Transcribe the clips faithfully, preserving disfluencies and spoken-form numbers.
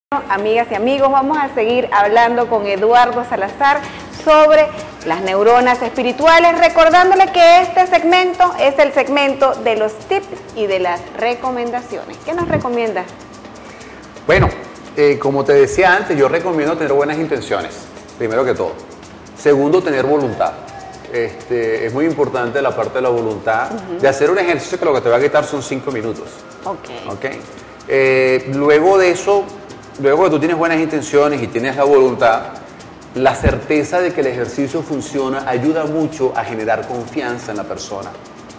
Amigas y amigos, vamos a seguir hablando con Eduardo Salazar sobre las neuronas espirituales, recordándole que este segmento es el segmento de los tips y de las recomendaciones. ¿Qué nos recomiendas? Bueno, eh, como te decía antes, yo recomiendo tener buenas intenciones, primero que todo. Segundo, tener voluntad. Este, es muy importante la parte de la voluntad, uh-huh. de hacer un ejercicio que lo que te va a quitar son cinco minutos. Ok. Okay. Eh, luego de eso, luego que tú tienes buenas intenciones y tienes la voluntad, la certeza de que el ejercicio funciona ayuda mucho a generar confianza en la persona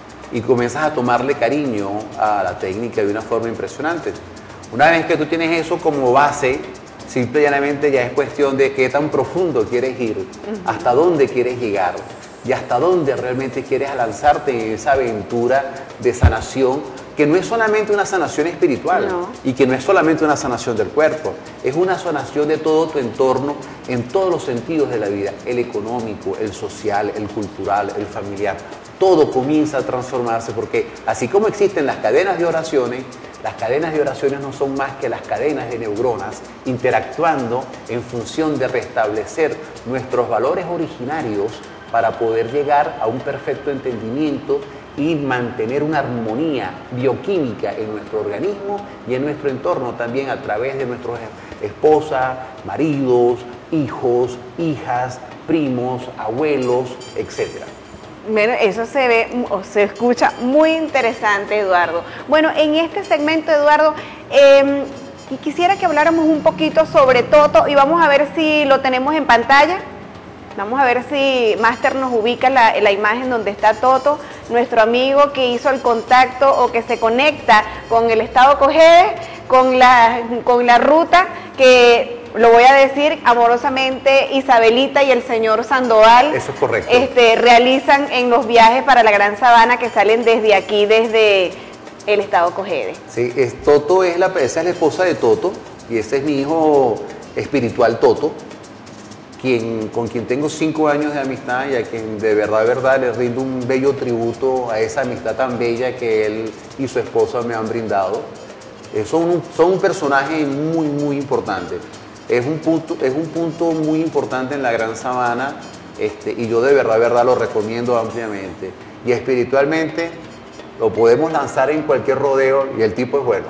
y comienzas a tomarle cariño a la técnica de una forma impresionante. Una vez que tú tienes eso como base, simple y llanamente ya es cuestión de qué tan profundo quieres ir, uh-huh. hasta dónde quieres llegar y hasta dónde realmente quieres lanzarte en esa aventura de sanación, que no es solamente una sanación espiritual, no. y que no es solamente una sanación del cuerpo, es una sanación de todo tu entorno en todos los sentidos de la vida, el económico, el social, el cultural, el familiar. Todo comienza a transformarse porque así como existen las cadenas de oraciones, las cadenas de oraciones no son más que las cadenas de neuronas interactuando en función de restablecer nuestros valores originarios para poder llegar a un perfecto entendimiento y mantener una armonía bioquímica en nuestro organismo y en nuestro entorno también a través de nuestras esposas, maridos, hijos, hijas, primos, abuelos, etcétera. Bueno, eso se ve o se escucha muy interesante, Eduardo. Bueno, en este segmento, Eduardo, eh, quisiera que habláramos un poquito sobre Toto y vamos a ver si lo tenemos en pantalla. Vamos a ver si Master nos ubica la, la imagen donde está Toto, nuestro amigo que hizo el contacto o que se conecta con el estado Cojedes, con la, con la ruta que, lo voy a decir amorosamente, Isabelita y el señor Sandoval. Eso es correcto. Este, realizan en los viajes para la Gran Sabana que salen desde aquí, desde el estado Cojedes. Sí, es, Toto es la, esa es la esposa de Toto y ese es mi hijo espiritual Toto. Quien, con quien tengo cinco años de amistad y a quien de verdad, de verdad le rindo un bello tributo a esa amistad tan bella que él y su esposa me han brindado. Eh, son, son un personaje muy, muy importante. Es un punto, es un punto muy importante en la Gran Sabana este, y yo de verdad, de verdad lo recomiendo ampliamente. Y espiritualmente lo podemos lanzar en cualquier rodeo y el tipo es bueno.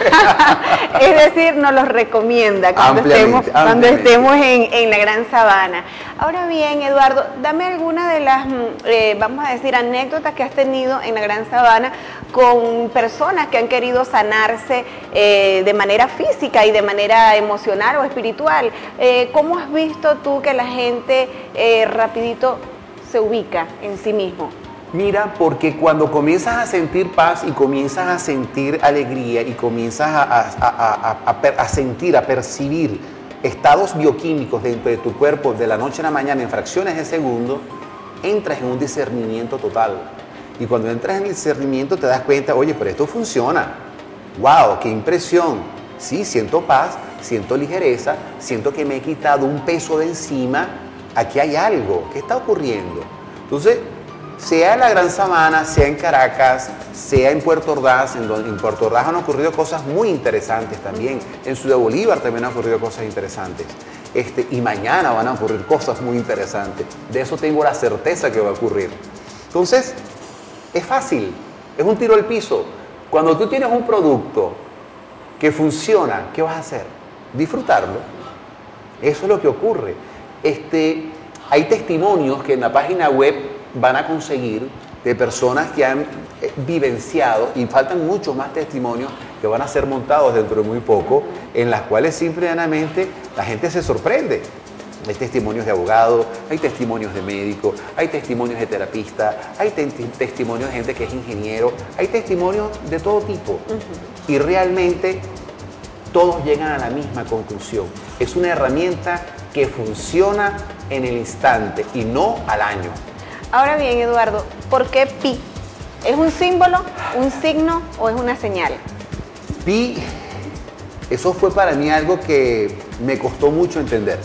Es decir, nos los recomienda cuando ampliamente, estemos, cuando estemos en, en la Gran Sabana. Ahora bien, Eduardo, dame alguna de las, eh, vamos a decir, anécdotas que has tenido en la Gran Sabana con personas que han querido sanarse eh, de manera física y de manera emocional o espiritual. Eh, ¿Cómo has visto tú que la gente eh, rapidito se ubica en sí mismo? Mira, porque cuando comienzas a sentir paz y comienzas a sentir alegría y comienzas a, a, a, a, a, a sentir, a percibir estados bioquímicos dentro de tu cuerpo de la noche a la mañana en fracciones de segundo, entras en un discernimiento total. Y cuando entras en el discernimiento te das cuenta, oye, pero esto funciona. ¡Wow! ¡Qué impresión! Sí, siento paz, siento ligereza, siento que me he quitado un peso de encima. Aquí hay algo. ¿Qué está ocurriendo? Entonces, sea en la Gran Sabana, sea en Caracas, sea en Puerto Ordaz, en, donde, en Puerto Ordaz han ocurrido cosas muy interesantes también, en Ciudad Bolívar también han ocurrido cosas interesantes, este, y mañana van a ocurrir cosas muy interesantes, de eso tengo la certeza que va a ocurrir. Entonces, es fácil, es un tiro al piso. Cuando tú tienes un producto que funciona, ¿qué vas a hacer? Disfrutarlo. Eso es lo que ocurre. Este, hay testimonios que en la página web van a conseguir de personas que han vivenciado, y faltan muchos más testimonios que van a ser montados dentro de muy poco, en las cuales simplemente la gente se sorprende. Hay testimonios de abogados, hay testimonios de médicos, hay testimonios de terapistas, hay te testimonios de gente que es ingeniero, hay testimonios de todo tipo. Uh-huh. Y realmente todos llegan a la misma conclusión. Es una herramienta que funciona en el instante y no al año. Ahora bien, Eduardo, ¿por qué pi? ¿Es un símbolo, un signo o es una señal? Pi, eso fue para mí algo que me costó mucho entender.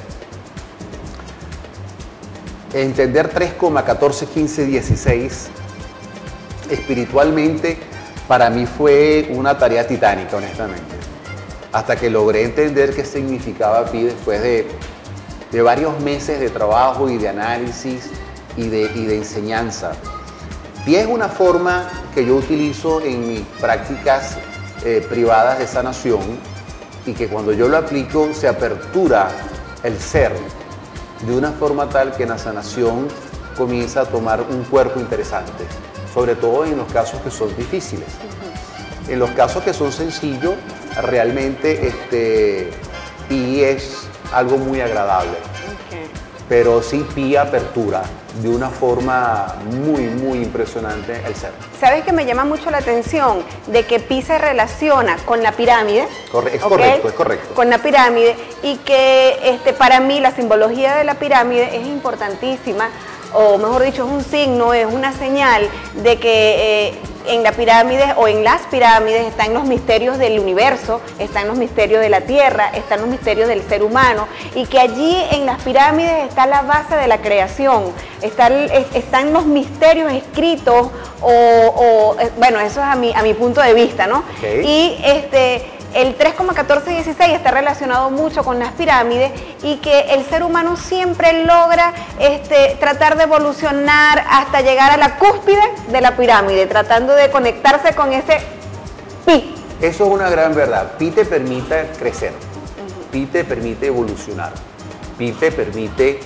Entender tres coma catorce quince dieciséis espiritualmente para mí fue una tarea titánica, honestamente. hasta que logré entender qué significaba Pi después de, de varios meses de trabajo y de análisis y de, y de enseñanza. Pi es una forma que yo utilizo en mis prácticas eh, privadas de sanación y que cuando yo lo aplico se apertura el ser de una forma tal que la sanación comienza a tomar un cuerpo interesante, sobre todo en los casos que son difíciles. Uh-huh. En los casos que son sencillos, realmente este, Pi es algo muy agradable, okay. Pero sí Pi apertura de una forma muy, muy impresionante el ser. ¿Sabes que me llama mucho la atención? De que Pi se relaciona con la pirámide. Corre es ¿okay? correcto, es correcto. Con la pirámide y que este, para mí la simbología de la pirámide es importantísima, o mejor dicho, es un signo, es una señal de que eh, en la pirámide o en las pirámides están los misterios del universo, están los misterios de la tierra, están los misterios del ser humano y que allí en las pirámides está la base de la creación, están, están los misterios escritos o, o bueno, eso es a mi, a mi punto de vista, ¿no? Okay. Y este... el tres coma catorce dieciséis está relacionado mucho con las pirámides y que el ser humano siempre logra este, tratar de evolucionar hasta llegar a la cúspide de la pirámide, tratando de conectarse con ese Pi. Eso es una gran verdad. Pi te permite crecer, uh-huh. Pi te permite evolucionar, Pi te permite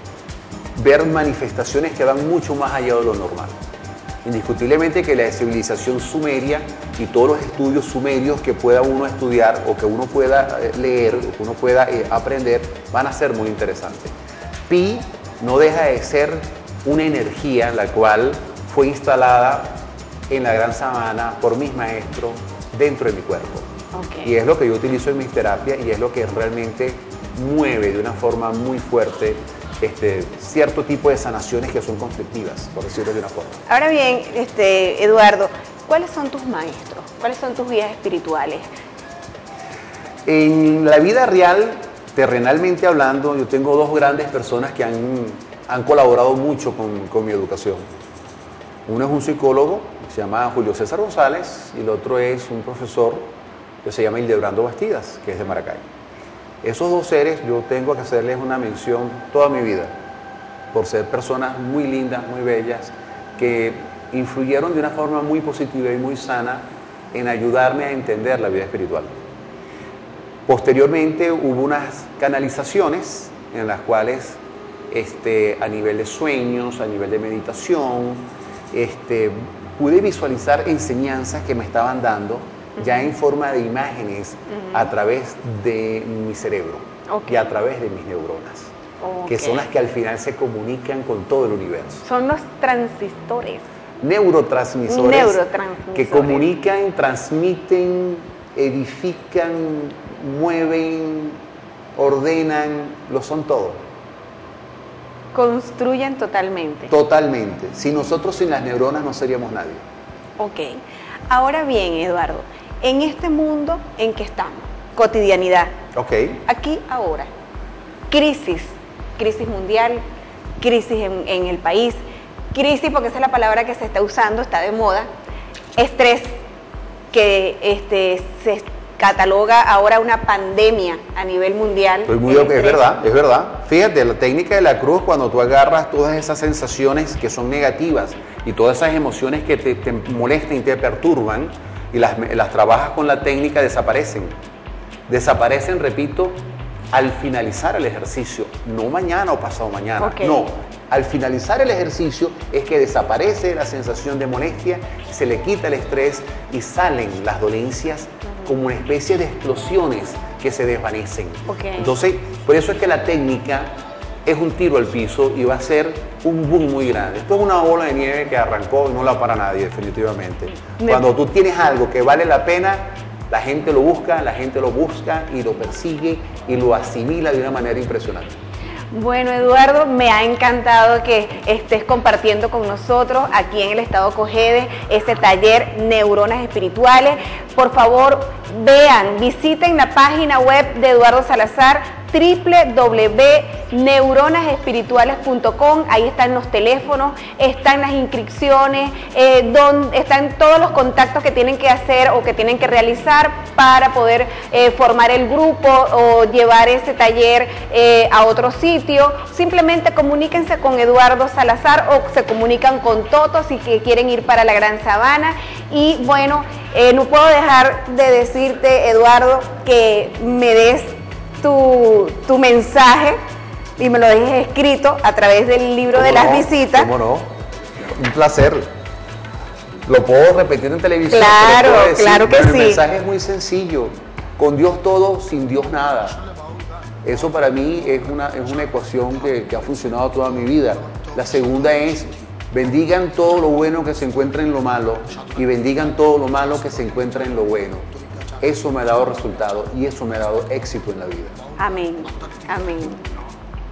ver manifestaciones que van mucho más allá de lo normal. Indiscutiblemente que la civilización sumeria y todos los estudios sumerios que pueda uno estudiar o que uno pueda leer o que uno pueda eh, aprender van a ser muy interesantes. Pi no deja de ser una energía la cual fue instalada en la gran sabana por mis maestros dentro de mi cuerpo. Okay. Y es lo que yo utilizo en mis terapias y es lo que realmente mueve de una forma muy fuerte Este, cierto tipo de sanaciones que son conflictivas, por decirlo de una forma. Ahora bien, este, Eduardo, ¿cuáles son tus maestros? ¿Cuáles son tus guías espirituales? En la vida real, terrenalmente hablando, yo tengo dos grandes personas que han, han colaborado mucho con, con mi educación. Uno es un psicólogo, se llama Julio César González, y el otro es un profesor que se llama Hildebrando Bastidas, que es de Maracay. Esos dos seres yo tengo que hacerles una mención toda mi vida, por ser personas muy lindas, muy bellas, que influyeron de una forma muy positiva y muy sana en ayudarme a entender la vida espiritual. Posteriormente hubo unas canalizaciones en las cuales este, a nivel de sueños, a nivel de meditación, este, pude visualizar enseñanzas que me estaban dando ya en forma de imágenes uh-huh. a través de mi cerebro okay. y a través de mis neuronas, okay. que son las que al final se comunican con todo el universo. Son los transistores. Neurotransmisores, Neurotransmisores. que comunican, transmiten, edifican, mueven, ordenan, lo son todo. Construyen totalmente. Totalmente. Si nosotros sin las neuronas no seríamos nadie. Ok. Ahora bien, Eduardo, en este mundo en que estamos, cotidianidad, okay. aquí, ahora, crisis, crisis mundial, crisis en, en el país, crisis porque esa es la palabra que se está usando, está de moda, estrés, que este, se cataloga ahora una pandemia a nivel mundial. Estoy muy ok, es verdad, es verdad. Fíjate, la técnica de la cruz, cuando tú agarras todas esas sensaciones que son negativas y todas esas emociones que te, te molestan y te perturban y las, las trabajas con la técnica, desaparecen. Desaparecen, repito, al finalizar el ejercicio, no mañana o pasado mañana, okay. no. Al finalizar el ejercicio es que desaparece la sensación de molestia, se le quita el estrés y salen las dolencias como una especie de explosiones que se desvanecen. Okay. Entonces, por eso es que la técnica es un tiro al piso y va a ser un boom muy grande. Esto es una bola de nieve que arrancó y no la para nadie, definitivamente. Me... Cuando tú tienes algo que vale la pena, la gente lo busca, la gente lo busca y lo persigue y lo asimila de una manera impresionante. Bueno, Eduardo, me ha encantado que estés compartiendo con nosotros aquí en el Estado Cojedes este taller Neuronas Espirituales. Por favor, vean, visiten la página web de Eduardo Salazar, doble u doble u doble u punto neuronas espirituales punto com. Ahí están los teléfonos, están las inscripciones, eh, donde están todos los contactos que tienen que hacer o que tienen que realizar para poder eh, formar el grupo o llevar ese taller eh, a otro sitio. Simplemente comuníquense con Eduardo Salazar o se comunican con Toto si que quieren ir para la Gran Sabana. Y bueno, eh, no puedo dejar de decirte, Eduardo, que me des tu, tu mensaje y me lo dejes escrito a través del libro de las no? visitas. ¿Cómo no? Un placer. Lo puedo repetir en televisión. Claro, pero decir, claro que pero sí. El mensaje es muy sencillo. Con Dios todo, sin Dios nada. Eso para mí es una, es una ecuación que, que ha funcionado toda mi vida. La segunda es: bendigan todo lo bueno que se encuentra en lo malo y bendigan todo lo malo que se encuentra en lo bueno. Eso me ha dado resultado y eso me ha dado éxito en la vida. Amén, amén.